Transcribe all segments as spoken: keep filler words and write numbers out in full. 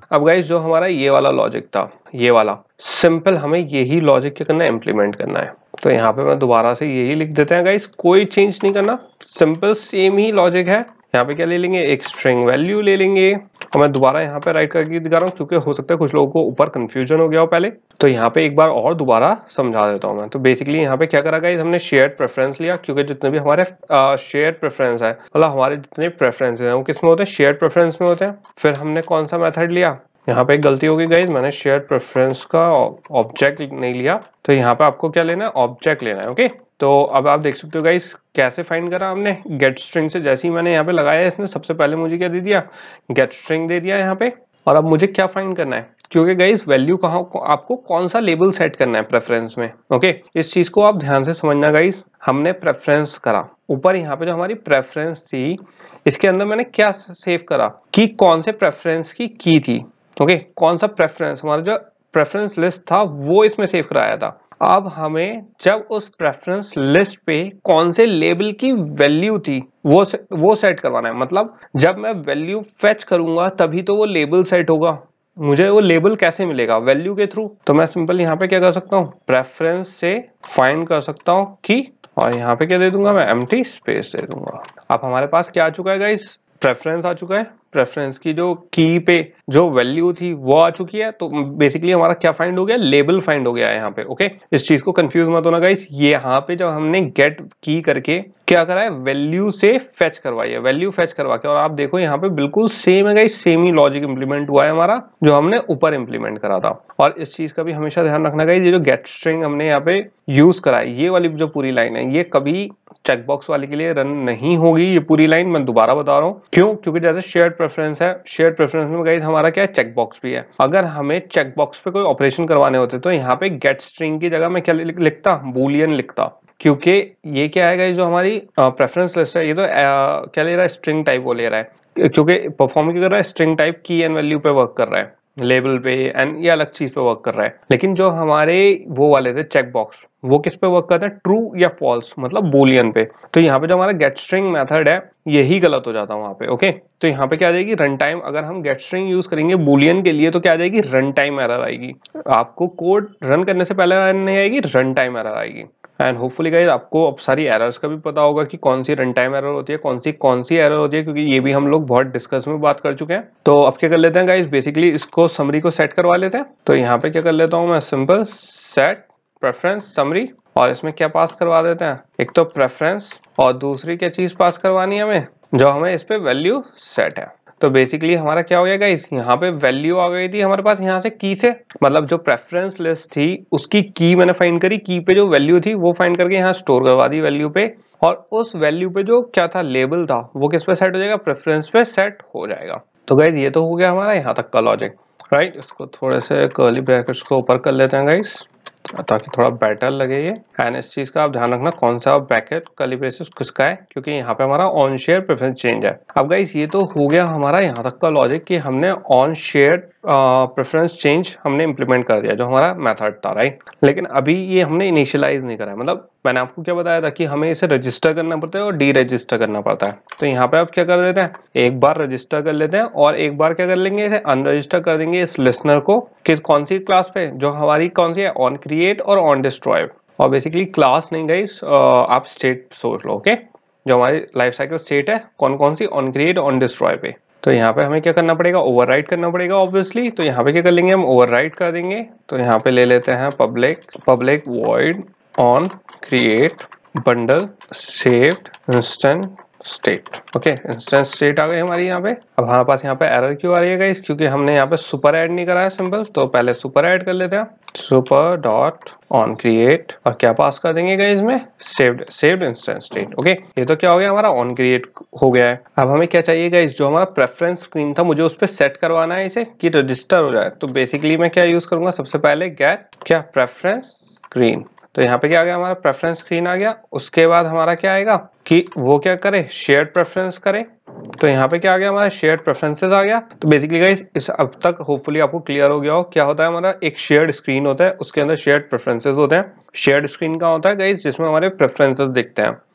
अब गाइस जो हमारा ये वाला लॉजिक था, ये वाला सिंपल, हमें यही लॉजिक क्या करना है, इम्प्लीमेंट करना है। तो यहाँ पे मैं दोबारा से यही लिख देते हैं गाइस, कोई चेंज नहीं करना, सिंपल सेम ही लॉजिक है। यहाँ पे क्या ले लेंगे, एक स्ट्रिंग वैल्यू ले लेंगे, और मैं दोबारा यहाँ पे राइट करके दिखा रहा हूँ क्योंकि हो सकता है कुछ लोगों को ऊपर कंफ्यूजन हो गया हो पहले। तो यहाँ पे एक बार और दोबारा समझा देता हूँ मैं। तो बेसिकली यहाँ पे क्या करा गाइस, हमने शेयर्ड प्रेफरेंस लिया, क्योंकि जितने भी हमारे शेयर्ड प्रेफरेंस है, मतलब हमारे जितने प्रेफरेंस है वो किस में होते हैं, शेयर्ड प्रेफरेंस में होते हैं। फिर हमने कौन सा मेथड लिया, यहाँ पे एक गलती होगी गाइस, मैंने शेयर्ड प्रेफरेंस का ऑब्जेक्ट नहीं लिया। तो यहाँ पे आपको क्या लेना है, ऑब्जेक्ट लेना है। ओके, तो अब आप देख सकते हो गाइस कैसे फाइंड करा हमने, गेट स्ट्रिंग से जैसे ही मैंने यहाँ पे लगाया, इसने सबसे पहले मुझे क्या दे दिया, गेट स्ट्रिंग दे दिया यहाँ पे। और अब मुझे क्या फाइंड करना है, क्योंकि गाइस वैल्यू कहाँ, आपको कौन सा लेबल सेट करना है प्रेफरेंस में। ओके, इस चीज को आप ध्यान से समझना गाइस। हमने प्रेफरेंस करा, ऊपर यहाँ पे जो हमारी प्रेफरेंस थी, इसके अंदर मैंने क्या सेव करा कि कौन से प्रेफरेंस की की थी। ओके, कौन सा प्रेफरेंस, हमारा जो प्रेफरेंस लिस्ट था वो इसमें सेव कराया था। अब हमें जब उस प्रेफरेंस लिस्ट पे कौन से लेबल की वैल्यू थी वो से, वो सेट करवाना है। मतलब जब मैं वैल्यू फेच करूंगा तभी तो वो लेबल सेट होगा। मुझे वो लेबल कैसे मिलेगा, वैल्यू के थ्रू। तो मैं सिंपल यहाँ पे क्या कर सकता हूँ, प्रेफरेंस से फाइंड कर सकता हूँ की, और यहाँ पे क्या दे दूंगा मैं, एम्प्टी स्पेस दे दूंगा। अब हमारे पास क्या आ चुका है गाइस, प्रेफरेंस आ चुका है। प्रेफरेंस की जो की पे जो वैल्यू थी वो आ चुकी है। तो बेसिकली हमारा क्या फाइंड हो गया, लेबल फाइंड हो गया है यहाँ पे। ओके, इस चीज को कंफ्यूज मत होना गाइस, ये यहाँ पे जब हमने गेट की करके क्या करा है, वैल्यू से फेच करवाई है, वैल्यू फेच करवा के, और आप देखो यहाँ पे बिल्कुल सेम है गाइस, सेम ही लॉजिक इंप्लीमेंट हुआ है हमारा जो हमने ऊपर इंप्लीमेंट करा था। और इस चीज का भी हमेशा ध्यान रखना गाइस, ये जो गेट स्ट्रिंग हमने यहाँ पे यूज करा है, ये वाली जो पूरी लाइन है, ये कभी चेकबॉक्स वाले के लिए रन नहीं होगी। ये पूरी लाइन मैं दोबारा बता रहा हूँ क्यों, क्योंकि जैसे शेयर्ड प्रेफरेंस है, शेयर्ड प्रेफरेंस में गाइस हमारा क्या है, चेकबॉक्स भी है। अगर हमें चेकबॉक्स पे कोई ऑपरेशन करवाने होते तो यहाँ पे गेट स्ट्रिंग की जगह मैं क्या लिखता, बूलियन लिखता, क्योंकि ये क्या है गाइस, जो हमारी प्रेफरेंस लिस्ट है, ये तो आ, क्या ले रहा है, स्ट्रिंग टाइप वो ले रहा है, क्योंकि परफॉर्म क्या कर रहा है, string type key and value पे वर्क कर रहा है, लेबल पे एंड ये अलग चीज पे वर्क कर रहा है। लेकिन जो हमारे वो वाले थे चेक बॉक्स, वो किस पे वर्क करते हैं, ट्रू या फॉल्स, मतलब बूलियन पे। तो यहाँ पे जो हमारा गेट स्ट्रिंग मेथड है यही गलत हो जाता है वहां पे। ओके, तो यहाँ पे क्या आ जाएगी, रन टाइम, अगर हम गेट स्ट्रिंग यूज करेंगे बूलियन के लिए तो क्या आ जाएगी, रन टाइम एरर आएगी। आपको कोड रन करने से पहले नहीं आएगी, रन टाइम एरर आएगी। एंड होपफुली गाइस आपको अब सारी एरर्स का भी पता होगा कि कौन सी रन टाइम एरर होती है, कौन सी कौन सी एरर होती है, क्योंकि ये भी हम लोग बहुत डिस्कस में बात कर चुके हैं। तो अब क्या कर लेते हैं गाइस, बेसिकली इसको समरी को सेट करवा लेते हैं। तो यहाँ पे क्या कर लेता हूँ मैं, सिंपल सेट प्रेफरेंस समरी, और इसमें क्या पास करवा देते हैं, एक तो प्रेफरेंस, और दूसरी क्या चीज पास करवानी है हमें, जो हमें इस पे वैल्यू सेट है। तो बेसिकली हमारा क्या हो गया गाइस, यहाँ पे वैल्यू आ गई थी हमारे पास यहाँ से की से, मतलब जो प्रेफरेंस लिस्ट थी उसकी की मैंने फाइंड करी, की पे जो वैल्यू थी वो फाइंड करके यहाँ स्टोर करवा दी वैल्यू पे, और उस वैल्यू पे जो क्या था, लेबल था, वो किस पे सेट हो जाएगा, प्रेफरेंस पे सेट हो जाएगा। तो गाइस ये तो हो गया हमारा यहाँ तक का लॉजिक, राइट। इसको थोड़े से कर्ली ब्रैकेट्स को ऊपर कर लेते हैं गाइस ताकि थोड़ा बेटर लगे ये। एंड इस चीज का आप ध्यान रखना कौन सा ब्रैकेट कर्ली ब्रेसेस किसका है, क्योंकि यहाँ पे हमारा ऑन शेयर प्रेफरेंस चेंज है। अब गाइस ये तो हो गया हमारा यहाँ तक का लॉजिक कि हमने ऑन शेयर प्रेफरेंस चेंज हमने इंप्लीमेंट कर दिया जो हमारा मेथड था, राइट। लेकिन अभी ये हमने इनिशियलाइज नहीं करा है, मतलब मैंने आपको क्या बताया था कि हमें इसे रजिस्टर करना पड़ता है और डी रजिस्टर करना पड़ता है। तो यहाँ पे आप क्या कर देते हैं, एक बार रजिस्टर कर लेते हैं और एक बार क्या कर लेंगे, इसे अनरजिस्टर कर देंगे इस लिसनर को, किस कौन सी क्लास पे, जो हमारी कौन सी है, ऑन क्रिएट और ऑन डिस्ट्रॉय। और बेसिकली क्लास नहीं गाइस, आप स्टेट सोच लो। ओके, जो हमारी लाइफ साइकिल स्टेट है कौन कौन सी, ऑन क्रिएट, ऑन डिस्ट्रॉय पे। तो यहाँ पे हमें क्या करना पड़ेगा, ओवरराइट करना पड़ेगा ऑब्वियसली। तो यहाँ पे क्या कर लेंगे हम, ओवरराइट कर देंगे। तो यहाँ पे ले लेते हैं public public void on create bundle saved instant state. Okay, instant state आ गई हमारी यहाँ पे। अब हमारे पास यहाँ पे एरर क्यों आ रही है गाइस, क्योंकि हमने यहाँ पे सुपर ऐड नहीं करा है सिंपल। तो पहले सुपर ऐड कर लेते हैं, सुपर डॉट ऑन क्रिएट, और क्या पास कर देंगे गाइस में, saved saved instant state. Okay, ये तो क्या हो गया हमारा, ऑन क्रिएट हो गया है। अब हमें क्या चाहिए गाइस, जो हमारा प्रेफरेंस स्क्रीन था मुझे उस पर सेट करवाना है इसे कि रजिस्टर हो जाए। तो बेसिकली मैं क्या यूज करूंगा, सबसे पहले गेट क्या प्रेफरेंस स्क्रीन। तो यहाँ पे क्या आ गया, हमारा प्रेफरेंस स्क्रीन आ गया। उसके बाद हमारा क्या आएगा कि वो क्या करे, शेयर्ड प्रेफरेंस करे। तो यहाँ पे क्या आ गया, हमारा शेयर्ड प्रेफरेंसेस आ गया। तो बेसिकली गाइस इस अब तक होपफुली आपको क्लियर हो गया हो क्या होता है हमारा, एक शेयर्ड स्क्रीन होता है, उसके अंदर शेयर्ड प्रेफरेंसेस होते हैं। शेयर्ड स्क्रीन का होता है गाइस जिसमें हमारे प्रेफरेंसेस दिखते हैं।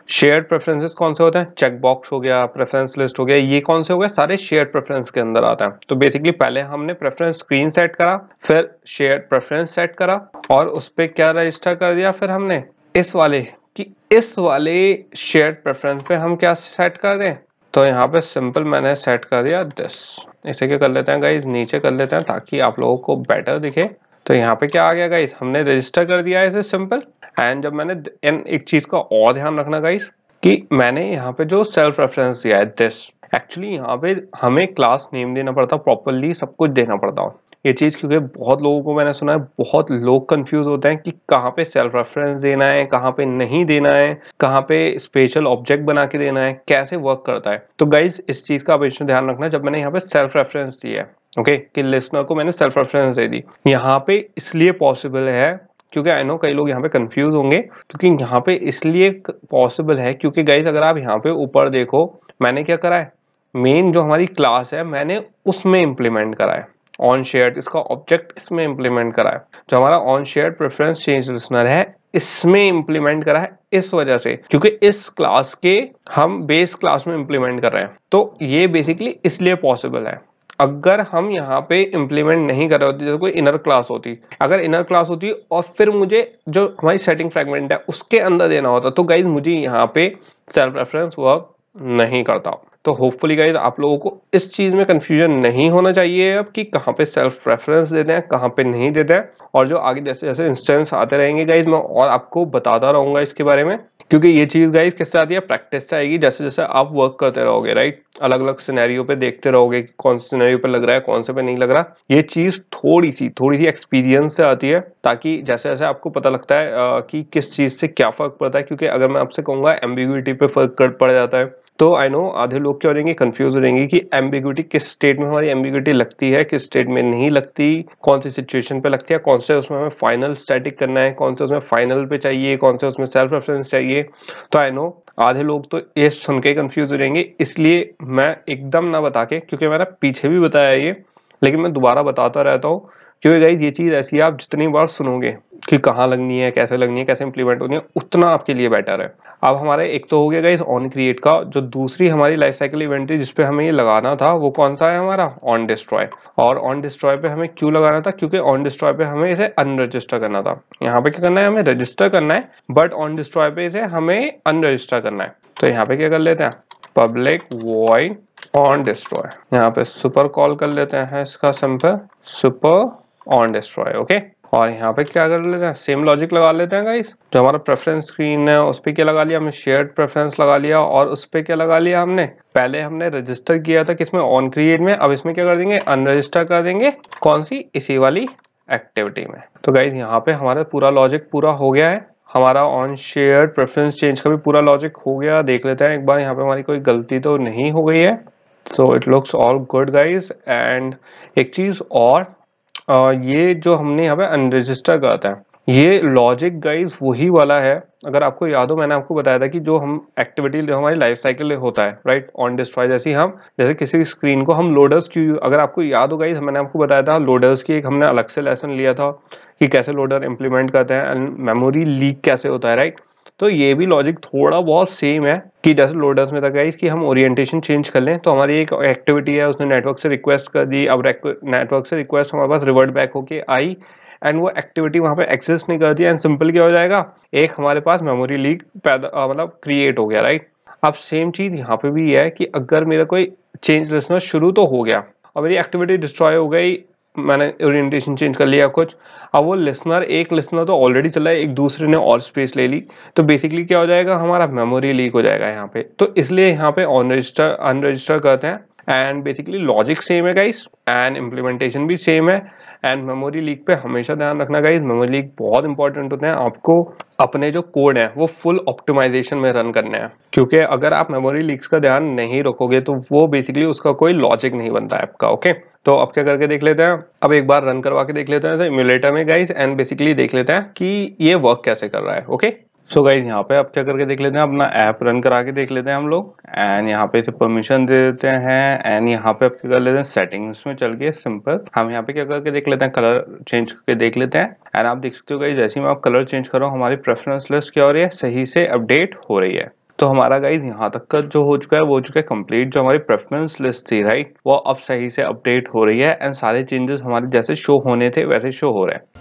शेयर्ड प्रेफरेंसेस कौन से होते हैं? चेक बॉक्स हो गया, प्रेफरेंस लिस्ट हो गया, ये कौन से हो गए? सारे शेयर्ड प्रेफरेंस के अंदर आता है। तो बेसिकली पहले हमने प्रेफरेंस स्क्रीन सेट करा, फिर शेयर्ड प्रेफरेंस सेट करा और उस पर क्या रजिस्टर कर दिया, फिर हमने इस वाले कि इस वाले शेयर्ड प्रेफरेंस पे हम क्या सेट कर दें। तो यहाँ पे सिंपल मैंने सेट कर दिया दिस। इसे क्या कर लेते हैं गाइज, नीचे कर लेते हैं ताकि आप लोगों को बेटर दिखे। तो यहाँ पे क्या आ गया गाइज, हमने रजिस्टर कर दिया है इसे सिंपल। एंड जब मैंने एक चीज का और ध्यान रखना गाइज कि मैंने यहाँ पे जो सेल्फ रेफरेंस दिया है दिस, एक्चुअली यहाँ पे हमें क्लास नेम देना पड़ता, प्रॉपरली सब कुछ देना पड़ता ये चीज, क्योंकि बहुत लोगों को मैंने सुना है, बहुत लोग कंफ्यूज होते हैं कि कहाँ पे सेल्फ रेफरेंस देना है, कहाँ पे नहीं देना है, कहाँ पे स्पेशल ऑब्जेक्ट बना के देना है, कैसे वर्क करता है। तो गाइज इस चीज का हमेशा ध्यान रखना जब मैंने यहाँ पे सेल्फ रेफरेंस दिया है, ओके, कि लिसनर को मैंने सेल्फ रेफरेंस दे दी। यहाँ पे इसलिए पॉसिबल है क्योंकि आई नो कई लोग यहाँ पे कंफ्यूज होंगे, क्योंकि यहाँ पे इसलिए पॉसिबल है क्योंकि गाइज अगर आप यहाँ पे ऊपर देखो, मैंने क्या करा है, मेन जो हमारी क्लास है मैंने उसमें इंप्लीमेंट करा है ऑन शेयर्ड, इसका ऑब्जेक्ट इसमें इंप्लीमेंट करा है। जो हमारा on shared preference change listener है इसमें इंप्लीमेंट करा है इस वजह से, क्योंकि इस क्लास के हम बेस क्लास में इंप्लीमेंट कर रहे हैं। तो ये बेसिकली इसलिए पॉसिबल है। अगर हम यहाँ पे इंप्लीमेंट नहीं कर रहे होते, जैसे कोई इनर क्लास होती, अगर इनर क्लास होती और फिर मुझे जो हमारी सेटिंग फ्रेगमेंट है उसके अंदर देना होता, तो गाइज मुझे यहाँ पे सेल्फ रेफरेंस वर्क नहीं करता। तो होपफुली गाइज आप लोगों को इस चीज में कंफ्यूजन नहीं होना चाहिए अब कि कहाँ पे सेल्फ रेफरेंस देते हैं, कहाँ पे नहीं देते हैं। और जो आगे जैसे जैसे इंस्टेंस आते रहेंगे गाइज मैं और आपको बताता रहूंगा इसके बारे में, क्योंकि ये चीज गाइज किससे आती है, प्रैक्टिस से आएगी। जैसे जैसे आप वर्क करते रहोगे, राइट, अलग अलग सिनेरियो पे देखते रहोगे कि कौन से सिनेरियो पे लग रहा है, कौन से पे नहीं लग रहा। ये चीज थोड़ी सी थोड़ी सी एक्सपीरियंस से आती है, ताकि जैसे जैसे आपको पता लगता है आ, कि किस चीज से क्या फर्क पड़ता है। क्योंकि अगर मैं आपसे कहूंगा एम्बिग्युइटी पे फर्क पड़ जाता है, तो आई नो आधे लोग क्या हो जाएंगे, कंफ्यूज हो जाएंगे कि एम्बिग्युइटी किस स्टेट में हमारी एम्बिग्युइटी लगती है, किस स्टेट में नहीं लगती, कौन सी सिचुएशन पे लगती है, कौन से उसमें हमें फाइनल स्टैटिक करना है, कौन से उसमें फाइनल पे चाहिए, कौन से उसमें सेल्फ रेफरेंस चाहिए। तो आई नो आधे लोग तो ये सुन के कंफ्यूज हो जाएंगे, इसलिए मैं एकदम ना बता के, क्योंकि मैंने पीछे भी बताया ये, लेकिन मैं दोबारा बताता रहता हूँ क्योंकि गाइस ये चीज ऐसी है, आप जितनी बार सुनोगे कि कहाँ लगनी है, कैसे लगनी है, कैसे इंप्लीमेंट होनी है, उतना आपके लिए बेटर है। अब हमारे एक तो हो गया गाइस ऑन क्रिएट का, जो दूसरी हमारी लाइफ साइकिल इवेंट थी जिसपे हमें ये लगाना था, वो कौन सा है हमारा ऑन डिस्ट्रॉय। और ऑन डिस्ट्रॉय पे हमें क्यों लगाना था, क्योंकि ऑन डिस्ट्रॉय पे हमें इसे अनरजिस्टर करना था। यहाँ पे क्या करना है, हमें रजिस्टर करना है, बट ऑन डिस्ट्रॉय पे इसे हमें अनरजिस्टर करना है। तो यहाँ पे क्या कर लेते हैं, पब्लिक वॉइड ऑन डिस्ट्रॉय, यहाँ पे सुपर कॉल कर लेते हैं इसका simple super on destroy, okay. और यहाँ पे क्या कर लेते हैं, सेम लॉजिक लगा लेते हैं गाइस। जो हमारा प्रेफरेंस स्क्रीन है उस पर क्या लगा लिया हमने, शेयर्ड प्रेफरेंस लगा लिया, और उस पर क्या लगा लिया हमने, पहले हमने रजिस्टर किया था किसमें, ऑन क्रिएट में, अब इसमें क्या कर देंगे, अनरजिस्टर कर देंगे, कौन सी, इसी वाली एक्टिविटी में। तो गाइस यहाँ पे हमारा पूरा लॉजिक पूरा हो गया है, हमारा ऑन शेयर्ड प्रेफरेंस चेंज का भी पूरा लॉजिक हो गया। देख लेते हैं एक बार यहाँ पे हमारी कोई गलती तो नहीं हो गई है। So it looks all good guys. And एक चीज और, आ, ये जो हमने यहाँ पे अनरजिस्टर करता है, ये लॉजिक गाइज वही वाला है। अगर आपको याद हो, मैंने आपको बताया था कि जो हम एक्टिविटी जो हमारी लाइफ साइकिल होता है, राइट, ऑन डिस्ट्रॉय, जैसे हम जैसे किसी स्क्रीन को हम लोडर्स की, अगर आपको याद हो गाइज, मैंने आपको बताया था लोडर्स की एक हमने अलग से लेसन लिया था कि कैसे लोडर इंप्लीमेंट करते हैं एंड मेमोरी लीक कैसे होता है, राइट। तो ये भी लॉजिक थोड़ा बहुत सेम है कि जैसे लोडर्स में था गाइस कि हम ओरिएंटेशन चेंज कर लें, तो हमारी एक एक्टिविटी है, उसने नेटवर्क से रिक्वेस्ट कर दी, अब नेटवर्क से रिक्वेस्ट हमारे पास रिवर्ट बैक होके आई एंड वो एक्टिविटी वहां पे एक्सेस नहीं करती एंड सिंपल क्या हो जाएगा, एक हमारे पास मेमोरी लीक पैदा मतलब क्रिएट हो गया, राइट। अब सेम चीज यहाँ पे भी है कि अगर मेरा कोई चेंज लिसनर शुरू तो हो गया और मेरी एक्टिविटी डिस्ट्रॉय हो गई, मैंने ओरिएंटेशन चेंज कर लिया कुछ, अब वो लिसनर एक लिसनर तो ऑलरेडी चला है, एक दूसरे ने और स्पेस ले ली, तो बेसिकली क्या हो जाएगा, हमारा मेमोरी लीक हो जाएगा यहाँ पे। तो इसलिए यहाँ पे ऑन रजिस्टर अनरजिस्टर करते हैं एंड बेसिकली लॉजिक सेम है गाइस एंड इम्प्लीमेंटेशन भी सेम है। एंड मेमोरी लीक पे हमेशा ध्यान रखना गाइस, मेमोरी लीक बहुत इंपॉर्टेंट होते हैं। आपको अपने जो कोड है वो फुल ऑप्टिमाइजेशन में रन करने हैं, क्योंकि अगर आप मेमोरी लीक्स का ध्यान नहीं रखोगे तो वो बेसिकली उसका कोई लॉजिक नहीं बनता है आपका, ओके। तो अब क्या करके देख लेते हैं, अब एक बार रन करवा के देख लेते हैं इम्यूलेटर में गाइस एंड बेसिकली देख लेते हैं कि ये वर्क कैसे कर रहा है, ओके। सो गाइस यहाँ पे अब क्या करके देख लेते हैं, अपना ऐप रन करा के देख लेते हैं हम लोग एंड यहाँ पे इसे परमिशन दे देते हैं एंड यहाँ पे अब क्या कर लेते हैं, सेटिंग्स में चल के सिंपल हम यहाँ पे क्या करके देख लेते हैं, कलर चेंज करके देख लेते हैं एंड आप देख सकते हो गाइस, जैसे ही मैं आप कलर चेंज कर रहा हूँ हमारी प्रेफरेंस लिस्ट क्या हो रही है, सही से अपडेट हो रही है। तो हमारा गाइज यहाँ तक का जो हो चुका है वो हो चुका है कंप्लीट। जो हमारी प्रेफरेंस लिस्ट थी राइट, वो अब सही से अपडेट हो रही है एंड सारे चेंजेस हमारे जैसे शो होने थे वैसे शो हो रहे हैं।